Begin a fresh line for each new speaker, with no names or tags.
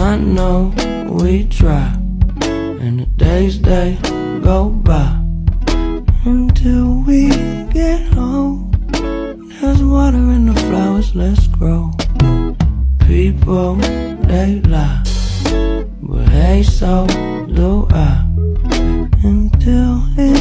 I know we try, and the days they go by until we get home. There's water in the flowers, let's grow. People, they lie, but hey, so do I. Until it